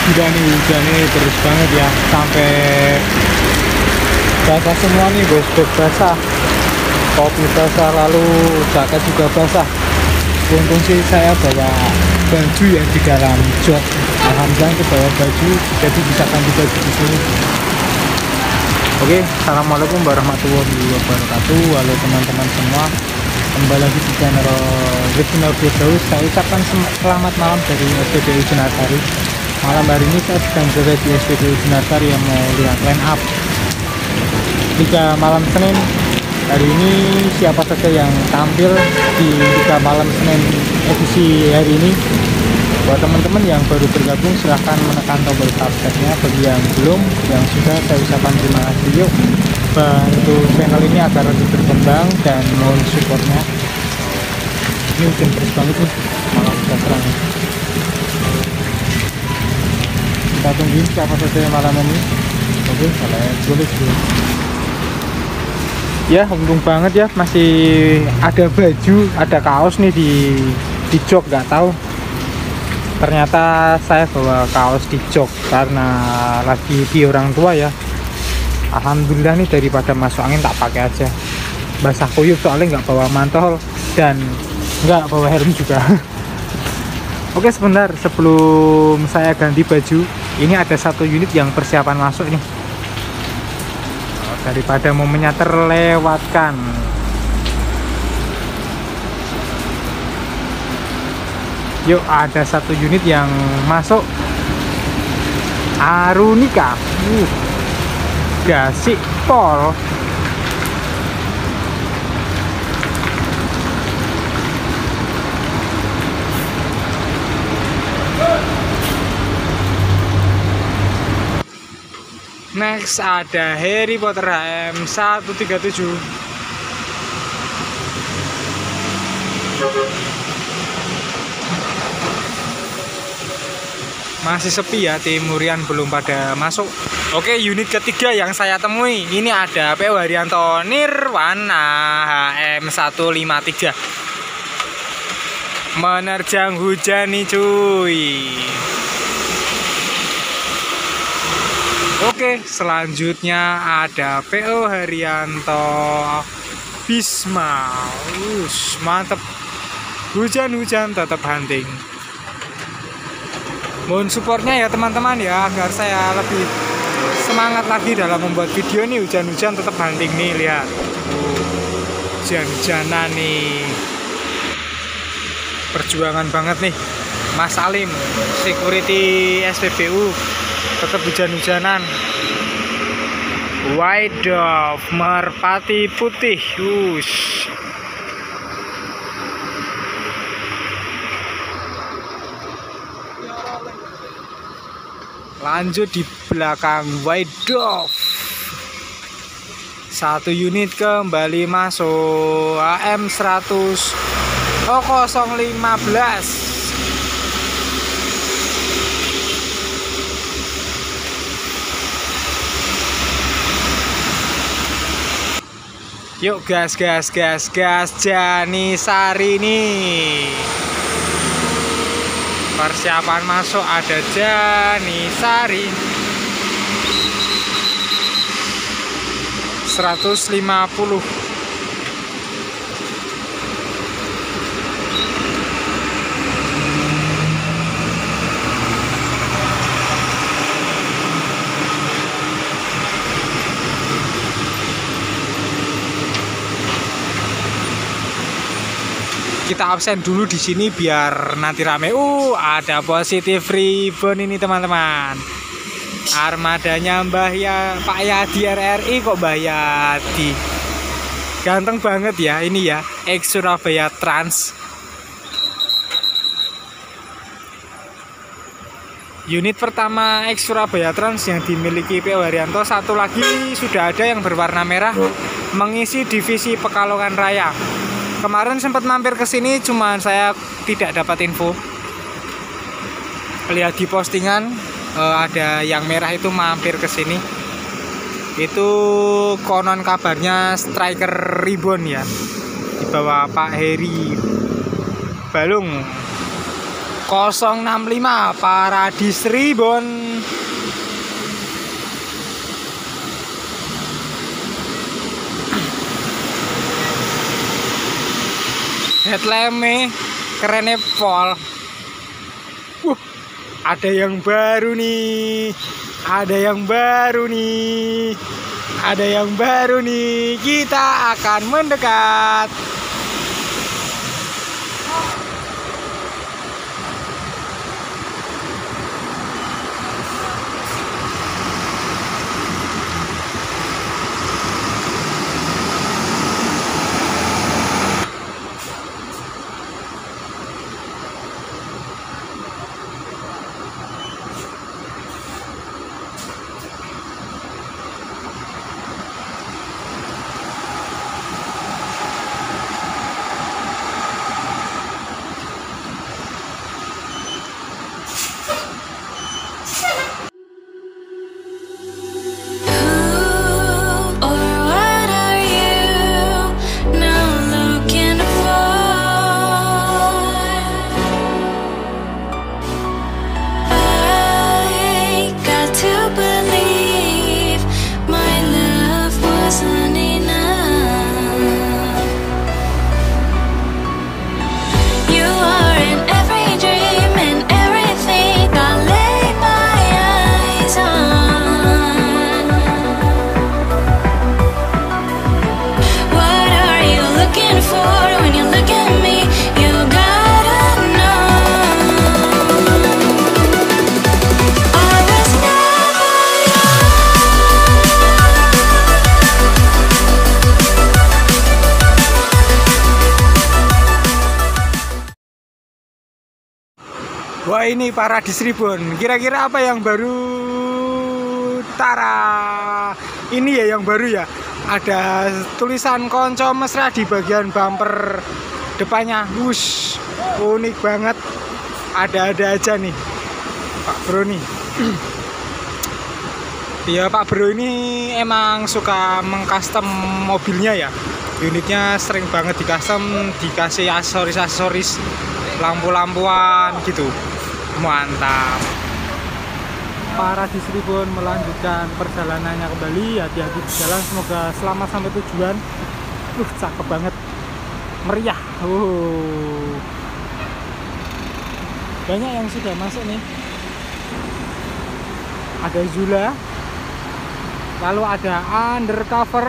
Gila nih hujannya terus banget ya, sampai basah semua nih bos, basah, kopi basah, lalu jaket juga basah. Untung sih saya bawa baju ya di dalam jok. Alhamdulillah itu bawa baju, jadi bisa ganti baju di sini. Oke, assalamualaikum warahmatullahi wabarakatuh. Halo teman-teman semua, kembali lagi di channel Regional Firdaus. Saya ucapkan selamat malam dari SPBU Jenarsari. Malam hari ini saya sedang berada di SPBU Jenarsari yang mau lihat line up Liga malam Senin. Hari ini siapa saja yang tampil di Liga malam Senin edisi hari ini. Buat teman-teman yang baru bergabung, silahkan menekan tombol subscribe-nya. Bagi yang belum, yang sudah, saya ucapkan terima kasih. Yuk bantu channel ini agar lebih berkembang dan mohon supportnya. Ini hujan terus banget nih, malam sudah terang. Kita tungguin siapa saja malam ini. Oke, boleh dulu. Ya, untung banget ya, masih ada baju, ada kaos nih di jok. Nggak tahu ternyata saya bawa kaos di jok karena lagi di orang tua ya. Alhamdulillah nih, daripada masuk angin tak pakai aja, basah kuyup soalnya nggak bawa mantel dan nggak bawa helm juga. Oke, sebentar sebelum saya ganti baju, ini ada satu unit yang persiapan masuk nih. Daripada momennya terlewatkan, yuk, ada satu unit yang masuk. Arunika, gasik pol. Next ada Harry Potter HM137. Masih sepi ya, Timurian belum pada masuk. Oke, unit ketiga yang saya temui ini ada PO Haryanto Nirwana HM153. Menerjang hujan nih cuy. Oke, selanjutnya ada PO Haryanto Bisma. Mantep. Hujan-hujan tetap hunting. Mohon supportnya ya teman-teman ya, agar saya lebih semangat lagi dalam membuat video nih. Hujan-hujan tetap hunting nih, lihat. Hujan-hujanan nih. Perjuangan banget nih Mas Salim, security SPBU. Tetap hujan-hujanan. White Dove merpati putih. Lanjut di belakang White Dove, satu unit kembali masuk AM100 015. Yuk gas Janisari nih. Persiapan masuk ada Janisari 150. Kita absen dulu di sini biar nanti rame. Ada positif ribbon ini teman-teman. Armadanya Pak Yadi RRI kok Mbah Yadi. Ganteng banget ya ini ya, X Surabaya Trans. Unit pertama X Surabaya Trans yang dimiliki PO Haryanto. Satu lagi sudah ada yang berwarna merah mengisi divisi Pekalongan Raya. Kemarin sempat mampir ke sini, cuman saya tidak dapat info. Lihat di postingan ada yang merah itu mampir ke sini. Itu konon kabarnya striker ribbon ya, di bawah Pak Heri Balung 065 Paradis Ribon. Headlamp kerennya pol. Ada yang baru nih. Ada yang baru nih. Ada yang baru nih. Kita akan mendekat. Wah, ini Paradis Ribon. Kira-kira apa yang baru? Tara. Ini ya yang baru ya. Ada tulisan konco mesra di bagian bumper depannya. Wush, unik banget. Ada-ada aja nih Pak Bro nih. Ya Pak Bro ini emang suka mengcustom mobilnya ya. Unitnya sering banget di custom, dikasih aksesoris lampu-lampuan gitu. Mantap. Paradis Ribon melanjutkan perjalanannya kembali. Hati-hati di jalan, semoga selamat sampai tujuan. Cakep banget, meriah. Banyak yang sudah masuk nih. Ada Zula, lalu ada Undercover.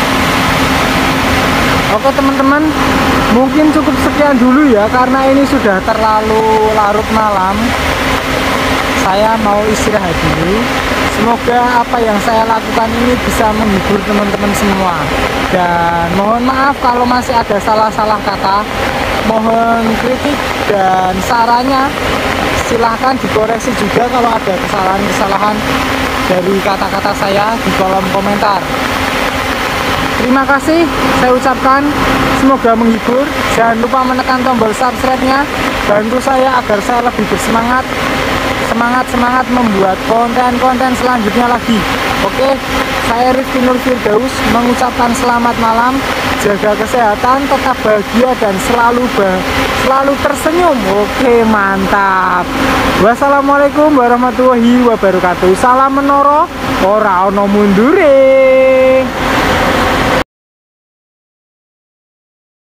Oke teman-teman, mungkin cukup sekian dulu ya, karena ini sudah terlalu larut malam. Saya mau istirahat dulu. Semoga apa yang saya lakukan ini bisa menghibur teman-teman semua. Dan mohon maaf kalau masih ada salah-salah kata. Mohon kritik dan sarannya silahkan dikoreksi juga kalau ada kesalahan-kesalahan dari kata-kata saya di kolom komentar. Terima kasih saya ucapkan, semoga menghibur. Jangan lupa menekan tombol subscribe-nya, bantu saya agar saya lebih bersemangat membuat konten-konten selanjutnya lagi. Oke, saya Rifki Nur Firdaus mengucapkan selamat malam, jaga kesehatan, tetap bahagia dan selalu tersenyum. Oke, mantap. Wassalamualaikum warahmatullahi wabarakatuh. Salam menoro, ora ono mundure.